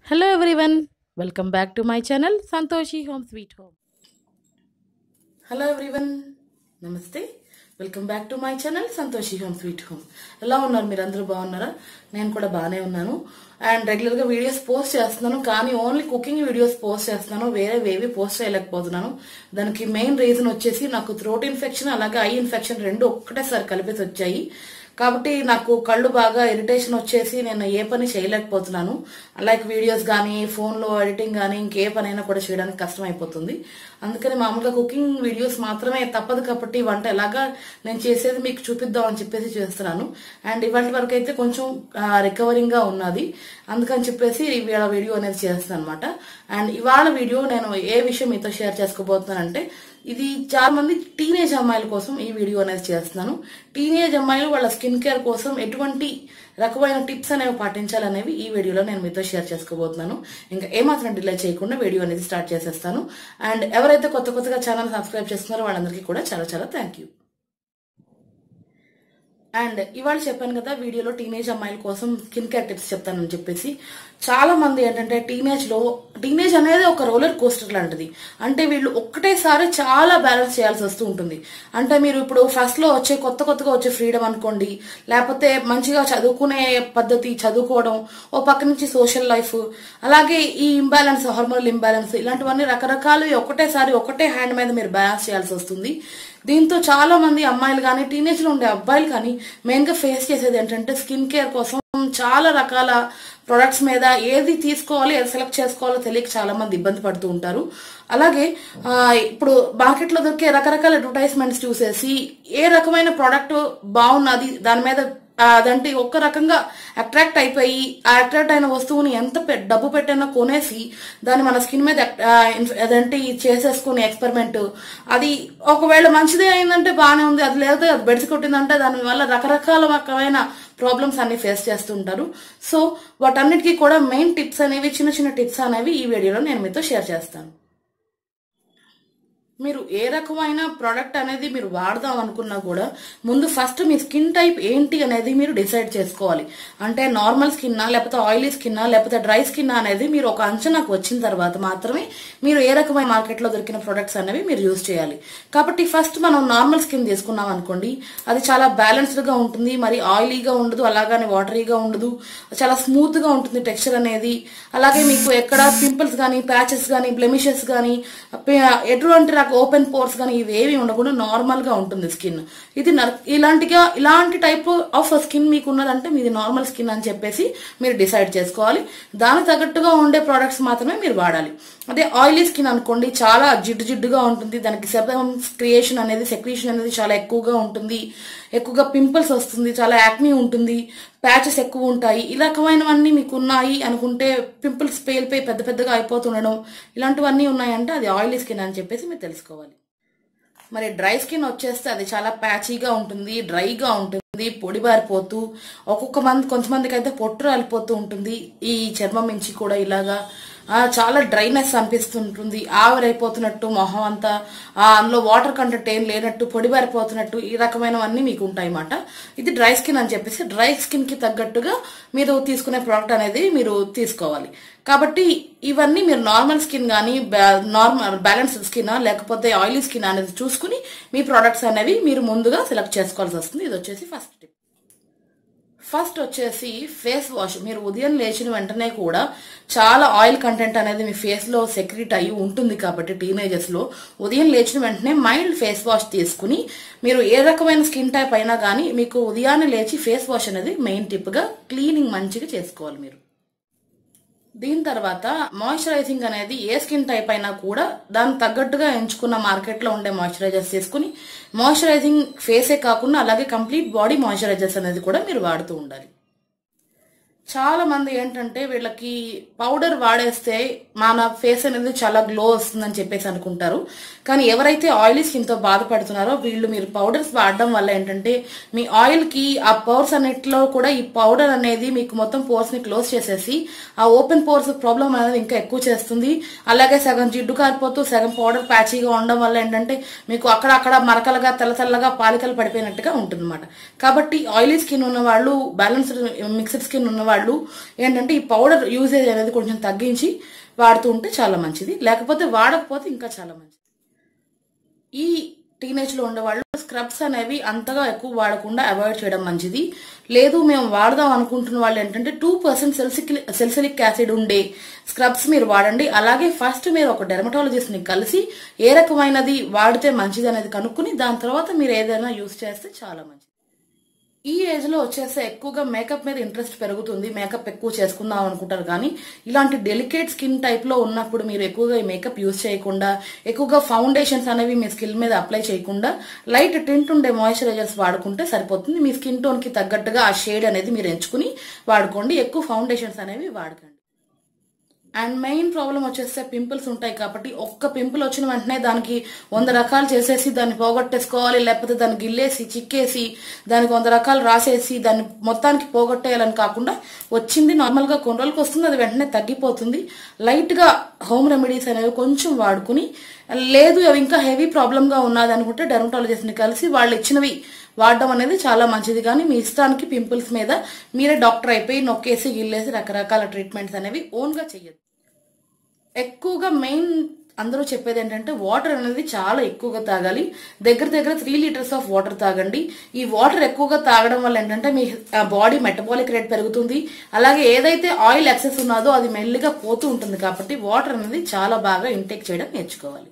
Hello everyone, welcome back to my channel Santoshi Home Sweet Home. Hello everyone, నమస్తే. Welcome back to my channel Santoshi home sweet home. ఎలా ఉన్నారు? మీరు అందరూ బాగున్నారా? నేను కూడా బాగానే ఉన్నాను. అండ్ రెగ్యులర్ గా వీడియోస్ పోస్ట్ చేస్తున్నాను, కానీ ఓన్లీ కుకింగ్ వీడియోస్ పోస్ట్ చేస్తున్నాను, వేరేవేవి పోస్ట్ చేయలేకపోతున్నాను. దానికి మెయిన్ రీజన్ వచ్చేసి నాకు థ్రోట్ ఇన్ఫెక్షన్ అలాగే ఐ ఇన్ఫెక్షన్ రెండు ఒక్కటేసారి కలిపేసి వచ్చాయి. కాబట్టి నాకు కళ్ళు బాగా ఇరిటేషన్ వచ్చేసి నేను ఏ పని చేయలేకపోతున్నాను. లైక్ వీడియోస్ కానీ ఫోన్లో ఎడిటింగ్ కానీ ఇంకే పనైనా కూడా చేయడానికి కష్టం అయిపోతుంది. అందుకని మామూలుగా కుకింగ్ వీడియోస్ మాత్రమే తప్పదు కాబట్టి వంట ఎలాగా నేను చేసేది మీకు చూపిద్దాం అని చెప్పేసి చేస్తున్నాను. అండ్ ఇవాళ వరకు అయితే కొంచెం రికవరింగ్ గా ఉన్నది, అందుకని చెప్పేసి ఇవాళ వీడియో అనేది చేస్తాను అనమాట. అండ్ ఇవాళ వీడియో నేను ఏ విషయం మీతో షేర్ చేసుకోబోతున్నానంటే, ఇది చాలా మంది టీనేజ్ అమ్మాయిల కోసం ఈ వీడియో అనేది చేస్తున్నాను. టీనేజ్ అమ్మాయిలు వాళ్ళ స్కిన్ కేర్ కోసం ఎటువంటి రకమైన టిప్స్ అనేవి పాటించాలనేవి ఈ వీడియోలో నేను మీతో షేర్ చేసుకోబోతున్నాను. ఇంకా ఏమాత్రం డిలే చేయకుండా వీడియో అనేది స్టార్ట్ చేసేస్తాను. అండ్ ఎవరైతే కొత్తగా ఛానల్ సబ్స్క్రైబ్ చేస్తున్నారో వాళ్ళందరికీ కూడా చాలా చాలా థ్యాంక్ యూ. అండ్ ఇవాళ చెప్పాను కదా వీడియోలో టీనేజ్ అమ్మాయిల కోసం స్కిన్ కేర్ టిప్స్ చెప్తానని చెప్పేసి. చాలా మంది ఏంటంటే టీనేజ్ అనేది ఒక రోలర్ కోస్టర్ లాంటిది. అంటే వీళ్ళు ఒక్కటేసారి చాలా బ్యాలెన్స్ చేయాల్సి వస్తూ ఉంటుంది. అంటే మీరు ఇప్పుడు ఫస్ట్ లో వచ్చే కొత్తగా వచ్చే ఫ్రీడమ్ అనుకోండి, లేకపోతే మంచిగా చదువుకునే పద్ధతి, చదువుకోవడం, ఓ పక్క నుంచి సోషల్ లైఫ్, అలాగే ఈ ఇంబ్యాలెన్స్, హార్మోనల్ ఇంబ్యాలెన్స్, ఇలాంటివన్నీ రకరకాలు ఒకటేసారి ఒకటే హ్యాండ్ మీద మీరు బ్యాలెన్స్ చేయాల్సి వస్తుంది. దీంతో చాలా మంది అమ్మాయిలు కానీ టీనేజ్ లో ఉండే అబ్బాయిలు కానీ మెయిన్ గా ఫేస్ చేసేది ఏంటంటే స్కిన్ కేర్ కోసం చాలా రకాల ప్రొడక్ట్స్ మీద ఏది తీసుకోవాలి, ఏది సెలెక్ట్ చేసుకోవాలో తెలియక చాలా మంది ఇబ్బంది పడుతూ ఉంటారు. అలాగే ఇప్పుడు మార్కెట్ లో దొరికే రకరకాల అడ్వర్టైజ్మెంట్స్ చూసేసి ఏ రకమైన ప్రోడక్ట్ బాగున్నది దాని మీద అదంటే ఒక్క రకంగా అట్రాక్ట్ అయిపోయి ఆ అట్రాక్ట్ అయిన వస్తువుని ఎంత డబ్బు పెట్టైనా కొనేసి దాన్ని మన స్కిన్ మీద అదంటే చేసేసుకుని ఎక్స్పెరిమెంట్, అది ఒకవేళ మంచిదే అయిందంటే బాగానే ఉంది, అది లేదా అది బెడిసి కొట్టిందంటే దాని వల్ల రకరకాల ప్రాబ్లమ్స్ అన్ని ఫేస్ చేస్తుంటారు. సో వాటన్నిటికీ కూడా మెయిన్ టిప్స్ అనేవి, చిన్న టిప్స్ అనేవి ఈ వీడియోలో నేను మీతో షేర్ చేస్తాను. మీరు ఏ రకమైన ప్రోడక్ట్ అనేది మీరు వాడదాం అనుకున్నా కూడా ముందు ఫస్ట్ మీ స్కిన్ టైప్ ఏంటి అనేది మీరు డిసైడ్ చేసుకోవాలి. అంటే నార్మల్ స్కిన్నా, లేకపోతే ఆయిలీ స్కిన్నా, లేకపోతే డ్రై స్కిన్నా అనేది మీరు ఒక అంచనాకు వచ్చిన తర్వాత మాత్రమే మీరు ఏ రకమైన మార్కెట్ లో దొరికిన ప్రొడక్ట్స్ అనేవి మీరు యూజ్ చేయాలి. కాబట్టి ఫస్ట్ మనం నార్మల్ స్కిన్ తీసుకున్నాం అనుకోండి, అది చాలా బ్యాలెన్స్డ్ గా ఉంటుంది, మరి ఆయిలీగా ఉండదు, అలాగని వాటరీగా ఉండదు, చాలా స్మూత్ గా ఉంటుంది టెక్స్చర్ అనేది. అలాగే మీకు ఎక్కడ పింపుల్స్ కానీ, ప్యాచెస్ కానీ, బ్లెమిషెస్ కానీ, ఎటువంటి ఓపెన్ పోర్స్ కానీ ఇవేవి ఉండకుండా నార్మల్ గా ఉంటుంది స్కిన్. ఇది ఇలాంటి టైప్ ఆఫ్ స్కిన్ మీకు ఉన్నదంటే మీది నార్మల్ స్కిన్ అని చెప్పేసి మీరు డిసైడ్ చేసుకోవాలి. దానికి తగ్గట్టుగా ఉండే ప్రొడక్ట్స్ మాత్రమే మీరు వాడాలి. అదే ఆయిలీ స్కిన్ అనుకోండి, చాలా జిడ్డుగా ఉంటుంది, దానికి సెక్రీషన్ అనేది చాలా ఎక్కువగా ఉంటుంది, ఎక్కువగా పింపుల్స్ వస్తుంది, చాలా యాక్నీ ఉంటుంది, ప్యాచెస్ ఎక్కువ ఉంటాయి. ఈ రకమైనవన్నీ మీకు ఉన్నాయి అనుకుంటే, పింపుల్స్ పేలిపోయి పెద్దగా అయిపోతుండడం, ఇలాంటివన్నీ ఉన్నాయంటే అది ఆయిలీ స్కిన్ అని చెప్పేసి మీరు తెలుసుకోవాలి. మరి డ్రై స్కిన్ వచ్చేస్తే అది చాలా ప్యాచీగా ఉంటుంది, డ్రైగా ఉంటుంది, పొడిబారిపోతూ కొంతమందికి అయితే పొట్టు రాలిపోతూ ఉంటుంది. ఈ చర్మం నుంచి కూడా ఇలాగా చాలా డ్రైనెస్ అనిపిస్తుంటుంది, ఆవిరైపోతున్నట్టు మొహం అంతా, అందులో వాటర్ కంటెంట్ ఏం లేనట్టు, పొడిబారిపోతున్నట్టు, ఈ రకమైనవన్నీ మీకు ఉంటాయి అన్నమాట. ఇది డ్రై స్కిన్ అని చెప్పేసి డ్రై స్కిన్ కి తగ్గట్టుగా మీరు తీసుకునే ప్రోడక్ట్ అనేది మీరు తీసుకోవాలి. కాబట్టి ఇవన్నీ మీరు నార్మల్ స్కిన్ కానీ, నార్మల్ బ్యాలెన్స్డ్ స్కిన్ లేకపోతే ఆయిలీ స్కిన్ అనేది చూసుకుని మీ ప్రోడక్ట్స్ అనేవి మీరు ముందుగా సెలెక్ట్ చేసుకోవాల్సి వస్తుంది. ఇది వచ్చేసి ఫస్ట్ టిప్. ఫస్ట్ వచ్చేసి ఫేస్ వాష్. మీరు ఉదయం లేచిన వెంటనే కూడా చాలా ఆయిల్ కంటెంట్ అనేది మీ ఫేస్ లో సెక్రీట్ అయ్యి ఉంటుంది. కాబట్టి టీనేజర్స్ లో ఉదయం లేచిన వెంటనే మైల్డ్ ఫేస్ వాష్ తీసుకుని మీరు ఏ రకమైన స్కిన్ టైప్ అయినా కానీ మీకు ఉదయాన్నే లేచి ఫేస్ వాష్ అనేది మెయిన్ టిప్ గా క్లీనింగ్ మంచిగా చేసుకోవాలి మీరు. దీని తర్వాత మాయిశ్చరైజింగ్ అనేది ఏ స్కిన్ టైప్ అయినా కూడా దానికి తగ్గట్టుగా ఎంచుకున్న మార్కెట్ లో ఉండే మాయిశ్చరైజర్స్ తీసుకుని మాయిశ్చరైజింగ్ ఫేసే కాకుండా అలాగే కంప్లీట్ బాడీ మాయిశ్చరైజర్స్ అనేది కూడా మీరు వాడుతూ ఉండాలి. చాలా మంది ఏంటంటే వీళ్ళకి పౌడర్ వాడేస్తే మన ఫేస్ అనేది చాలా గ్లో వస్తుందని చెప్పేసి అనుకుంటారు. కానీ ఎవరైతే ఆయిలీ స్కిన్ తో బాధపడుతున్నారో మీరు పౌడర్స్ వాడడం వల్ల ఏంటంటే మీ ఆయిల్ కి ఆ పోర్స్ అన్నిటిలో కూడా ఈ పౌడర్ అనేది మీకు మొత్తం పోర్స్ ని క్లోజ్ చేసేసి ఆ ఓపెన్ పోర్స్ ప్రాబ్లం అనేది ఇంకా ఎక్కువ చేస్తుంది. అలాగే సగం జిడ్డు కారిపోతూ సగం పౌడర్ ప్యాచీగా ఉండడం వల్ల ఏంటంటే మీకు అక్కడక్కడ మరకలుగా తెల్లగా పాలికలు పడిపోయినట్టుగా ఉంటుంది అన్నమాట. కాబట్టి ఆయిలీ స్కిన్ ఉన్న వాళ్ళు, బ్యాలెన్స్డ్ మిక్స్డ్ స్కిన్ ఉన్నవాళ్ళు వాళ్ళు ఏంటంటే ఈ పౌడర్ యూజేజ్ అనేది కొంచెం తగ్గించి వాడుతూ ఉంటే చాలా మంచిది, లేకపోతే వాడకపోతే ఇంకా చాలా మంచిది. ఈ టీనేజ్ లో ఉండే వాళ్ళు స్క్రబ్స్ అనేవి అంతగా ఎక్కువ వాడకుండా అవాయిడ్ చేయడం మంచిది. లేదు మేము వాడదాం అనుకుంటున్న వాళ్ళు ఏంటంటే 2% సెల్సిలిక్ యాసిడ్ ఉండే స్క్రబ్స్ మీరు వాడండి. అలాగే ఫస్ట్ మీరు ఒక డెర్మటాలజిస్ట్ ని కలిసి ఏ రకమైనది వాడితే మంచిది అనేది కనుక్కుని దాని తర్వాత మీరు ఏదైనా యూజ్ చేస్తే చాలా మంచిది. ఈ ఏజ్ లో వచ్చేస్తే ఎక్కువగా మేకప్ మీద ఇంట్రెస్ట్ పెరుగుతుంది, మేకప్ ఎక్కువ చేసుకుందాం అనుకుంటారు. కానీ ఇలాంటి డెలికేట్ స్కిన్ టైప్ లో ఉన్నప్పుడు మీరు ఎక్కువగా ఈ మేకప్ యూజ్ చేయకుండా, ఎక్కువగా ఫౌండేషన్స్ అనేవి మీ స్కిన్ మీద అప్లై చేయకుండా లైట్ టింట్ ఉండే మాయిశ్చరైజర్స్ వాడుకుంటే సరిపోతుంది. మీ స్కిన్ టోన్ కి తగ్గట్టుగా ఆ షేడ్ అనేది మీరు ఎంచుకుని వాడుకోండి, ఎక్కువ ఫౌండేషన్స్ అనేవి వాడకండి. అండ్ మెయిన్ ప్రాబ్లం వచ్చేస్తే పింపుల్స్ ఉంటాయి కాబట్టి ఒక్క పింపుల్ వచ్చిన వెంటనే దానికి 100 రకాలు చేసేసి దాన్ని పోగొట్టేసుకోవాలి, లేకపోతే దాన్ని గిల్లేసి చిక్కేసి దానికి 100 రకాలు రాసేసి దాన్ని మొత్తానికి పోగొట్టేయాలని కాకుండా వచ్చింది నార్మల్ గా కొన్ని రోజులకు వస్తుంది, అది వెంటనే తగ్గిపోతుంది. లైట్ గా హోమ్ రెమెడీస్ అనేవి కొంచెం వాడుకుని, లేదు అవి ఇంకా హెవీ ప్రాబ్లమ్ గా ఉన్నది అనుకుంటే డెర్మటాలజిస్ట్ ని కలిసి వాళ్ళు ఇచ్చినవి వాడడం అనేది చాలా మంచిది. కానీ మీ ఇష్టానికి పింపుల్స్ మీద మీరే డాక్టర్ అయిపోయి నొక్కేసి గిల్లేసి రకరకాల ట్రీట్మెంట్స్ అనేవి ఓన్ గా చెయ్యదు. ఎక్కువగా మెయిన్ అందరూ చెప్పేది ఏంటంటే వాటర్ అనేది చాలా ఎక్కువగా తాగాలి. దగ్గర 3 లీటర్స్ ఆఫ్ వాటర్ తాగండి. ఈ వాటర్ ఎక్కువగా తాగడం వల్ల ఏంటంటే మీ బాడీ మెటబాలిక్ రేట్ పెరుగుతుంది. అలాగే ఏదైతే ఆయిల్ ఎక్సెస్ ఉన్నదో అది మెల్లిగా పోతూ ఉంటుంది. కాబట్టి వాటర్ అనేది చాలా బాగా ఇంటేక్ చేయడం నేర్చుకోవాలి.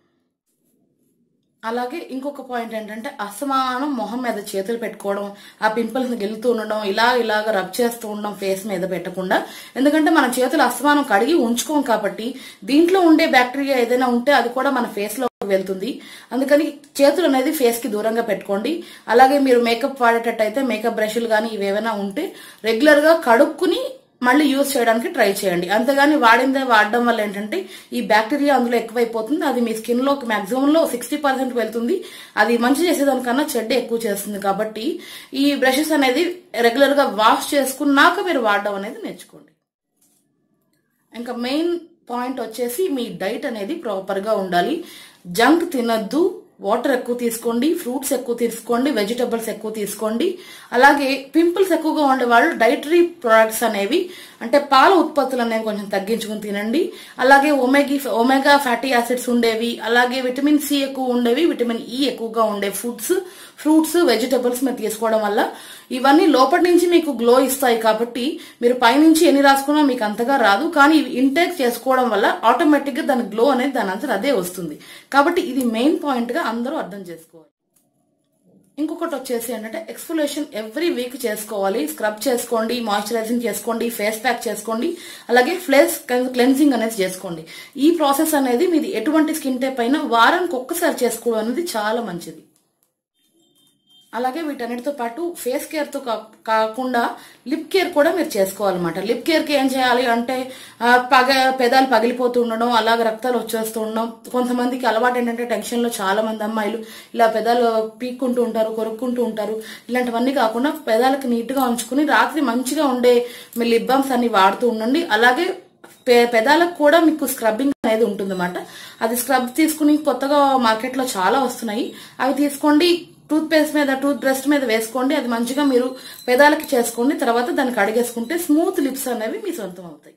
అలాగే ఇంకొక పాయింట్ ఏంటంటే అసమానం మొహం మీద చేతులు పెట్టుకోవడం, ఆ పింపుల్స్ ని గెలుతూ ఉండడం, ఇలాగ రబ్ చేస్తూ ఉండడం ఫేస్ మీద పెట్టకుండా. ఎందుకంటే మన చేతులు అసమానం కడిగి ఉంచుకోం కాబట్టి దీంట్లో ఉండే బ్యాక్టీరియా ఏదైనా ఉంటే అది కూడా మన ఫేస్ లో వెళ్తుంది. అందుకని చేతులు అనేది ఫేస్ కి దూరంగా పెట్టుకోండి. అలాగే మీరు మేకప్ వాడేటట్టయితే మేకప్ బ్రష్లు కానీ ఇవేమైనా ఉంటే రెగ్యులర్ గా కడుక్కుని మళ్ళీ యూజ్ చేయడానికి ట్రై చేయండి. అంతేగాని వాడడం వల్ల ఏంటంటే ఈ బ్యాక్టీరియా అందులో ఎక్కువైపోతుంది. అది మీ స్కిన్ లో మాక్సిమం లో 60% వెళ్తుంది. అది మంచి చేసేదానికన్నా చెడ్డ ఎక్కువ చేస్తుంది. కాబట్టి ఈ బ్రషెస్ అనేది రెగ్యులర్ గా వాష్ చేసుకున్నాక మీరు వాడడం అనేది నేర్చుకోండి. ఇంకా మెయిన్ పాయింట్ వచ్చేసి మీ డైట్ అనేది ప్రాపర్ గా ఉండాలి. జంక్ తినద్దు, వాటర్ ఎక్కువ తీసుకోండి, ఫ్రూట్స్ ఎక్కువ తీసుకోండి, వెజిటబుల్స్ ఎక్కువ తీసుకోండి. అలాగే పింపుల్స్ ఎక్కువగా ఉండే వాళ్ళు డైటరీ ప్రొడక్ట్స్ అనేవి అంటే పాల ఉత్పత్తులు అనేవి కొంచెం తగ్గించుకుని తినండి. అలాగే ఒమేగా ఫ్యాటీ యాసిడ్స్ ఉండేవి, అలాగే విటమిన్ సి ఎక్కువ ఉండేవి, విటమిన్ ఈ ఎక్కువగా ఉండే ఫ్రూట్స్ వెజిటబుల్స్ మీరు తీసుకోవడం వల్ల ఇవన్నీ లోపటి నుంచి మీకు గ్లో ఇస్తాయి. కాబట్టి మీరు పైనుంచి ఎన్ని రాసుకున్నా మీకు అంతగా రాదు. కానీ ఇవి ఇంటేక్ చేసుకోవడం వల్ల ఆటోమేటిక్ గా దాని గ్లో అనేది దాని అంతా అదే వస్తుంది. కాబట్టి ఇది మెయిన్ పాయింట్ గా అందరూ అర్థం చేసుకోవాలి. ఇంకొకటి వచ్చేసి ఏంటంటే ఎక్స్ఫోలియేషన్ ఎవ్రీ వీక్ చేసుకోవాలి. స్క్రబ్ చేసుకోండి, మాయిశ్చరైజింగ్ చేసుకోండి, ఫేస్ ప్యాక్ చేసుకోండి, అలాగే ఫేస్ క్లెన్సింగ్ అనేది చేసుకోండి. ఈ ప్రాసెస్ అనేది మీది ఎటువంటి స్కిన్ టైప్ అయినా వారానికి ఒక్కసారి చేసుకోవడం అనేది చాలా మంచిది. అలాగే వీటన్నిటితో పాటు ఫేస్ కేర్ తో కాకుండా లిప్ కేర్ కూడా మీరు చేసుకోవాలన్నమాట. లిప్ కేర్ కి ఏం చేయాలి అంటే పెదాలు పగిలిపోతూ ఉండడం, అలాగే రక్తాలు వచ్చేస్తూ ఉండడం. కొంతమందికి అలవాటు ఏంటంటే టెన్షన్ లో చాలా మంది అమ్మాయిలు ఇలా పెదాలు పీక్కుంటూ ఉంటారు, కొరుక్కుంటూ ఉంటారు. ఇలాంటివన్నీ కాకుండా పెదాలకి నీట్ గా ఉంచుకుని రాత్రి మంచిగా ఉండే మీ లిప్ బామ్స్ అన్ని వాడుతూ ఉండండి. అలాగే పెదాలకు కూడా మీకు స్క్రబ్బింగ్ అనేది ఉంటుందన్నమాట. అది స్క్రబ్ తీసుకుని కొత్తగా మార్కెట్ లో చాలా వస్తున్నాయి, అవి తీసుకోండి. టూత్ పేస్ట్ మీద టూత్ బ్రష్ మీద వేసుకోండి. అది మంచిగా మీరు పెదాలకి చేసుకోండి. తర్వాత దాన్ని కడిగేసుకుంటే స్మూత్ లిప్స్ అనేవి మీ సొంతం అవుతాయి.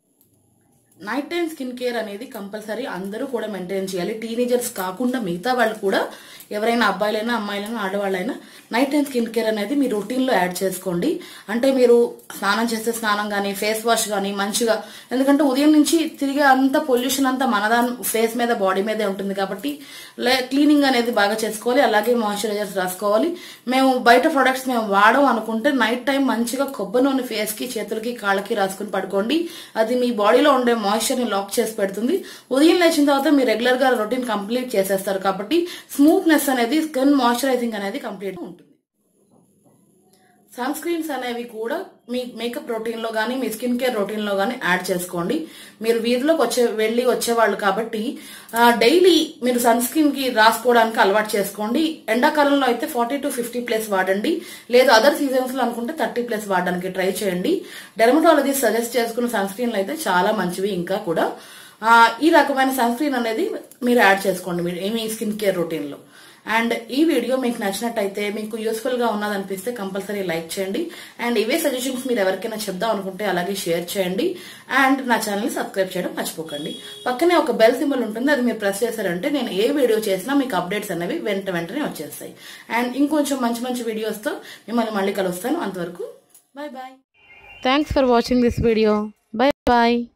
నైట్ టైం స్కిన్ కేర్ అనేది కంపల్సరీ అందరూ కూడా మెయింటైన్ చేయాలి. టీనేజర్స్ కాకుండా మిగతా వాళ్ళు కూడా ఎవరైనా అబ్బాయిలైనా అమ్మాయిలైనా ఆడవాళ్ళైనా నైట్ టైం స్కిన్ కేర్ అనేది మీ రొటీన్ లో యాడ్ చేసుకోండి. అంటే మీరు స్నానం చేస్తే స్నానం కానీ ఫేస్ వాష్ కానీ మంచిగా, ఎందుకంటే ఉదయం నుంచి తిరిగే అంత పొల్యూషన్ అంతా ఫేస్ మీద బాడీ మీదే ఉంటుంది కాబట్టి క్లీనింగ్ అనేది బాగా చేసుకోవాలి. అలాగే మాయిశ్చరైజర్స్ రాసుకోవాలి. మేము బయట ప్రొడక్ట్స్ మేము వాడడం అనుకుంటే నైట్ టైం మంచిగా కొబ్బరి నూనె ఫేస్ కి చేతులకి కాళ్ళకి రాసుకుని పడుకోండి. అది మీ బాడీలో ఉండే మాయిశ్చర్ ని లాక్ చేసి పెడుతుంది. ఉదయం లేచిన తర్వాత మీరు రెగ్యులర్ గా రొటీన్ కంప్లీట్ చేసేస్తారు కాబట్టి స్మూత్నెస్ అనేది స్కిన్ మాయిశ్చరైజింగ్ అనేది కంప్లీట్ గా ఉంటుంది. సన్ స్క్రీన్స్ అనేవి కూడా మీ మేకప్ రొటీన్ లో గానీ మీ స్కిన్ కేర్ రొటీన్ లో గానీ యాడ్ చేసుకోండి. మీరు వీధిలోకి వెళ్లి వచ్చేవాళ్ళు కాబట్టి డైలీ మీరు సన్ స్క్రీన్ కి రాసుకోవడానికి అలవాటు చేసుకోండి. ఎండాకాలంలో అయితే 40 to 50+ వాడండి. లేదు అదర్ సీజన్స్ లో అనుకుంటే 30+ వాడడానికి ట్రై చేయండి. డెర్మటాలజిస్ట్ సజెస్ట్ చేసుకున్న సన్ స్క్రీన్లు అయితే చాలా మంచివి. ఇంకా కూడా ఈ రకమైన సన్ స్క్రీన్ అనేది మీరు యాడ్ చేసుకోండి మీ స్కిన్ కేర్ రొటీన్ లో. అండ్ ఈ వీడియో మీకు నచ్చినట్టయితే, మీకు యూస్ఫుల్ గా ఉన్నదనిపిస్తే కంపల్సరీ లైక్ చేయండి. అండ్ ఇవే సజెషన్స్ మీరు ఎవరికైనా చెప్దాం అనుకుంటే అలాగే షేర్ చేయండి. అండ్ నా ఛానల్ ని సబ్స్క్రైబ్ చేయడం మర్చిపోకండి. పక్కనే ఒక బెల్ సింబల్ ఉంటుంది, అది మీరు ప్రెస్ చేశారంటే నేను ఏ వీడియో చేసినా మీకు అప్డేట్స్ అనేవి వెంటనే వచ్చేస్తాయి. అండ్ ఇంకొంచెం మంచి వీడియోస్ తో మిమ్మల్ని మళ్ళీ కలుస్తాను. అంతవరకు bye bye. Thanks for watching this video. Bye bye.